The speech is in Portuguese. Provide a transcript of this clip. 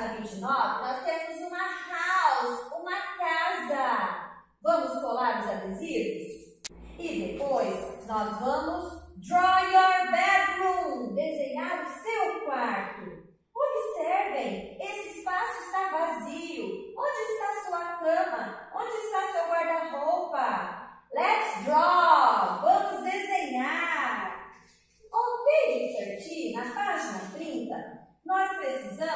página 29, nós temos uma house, uma casa. Vamos colar os adesivos? E depois nós vamos draw your bedroom, desenhar o seu quarto. Observem, esse espaço está vazio. Onde está sua cama? Onde está seu guarda-roupa? Let's draw, vamos desenhar. Ok, Richard, na página 30, nós precisamos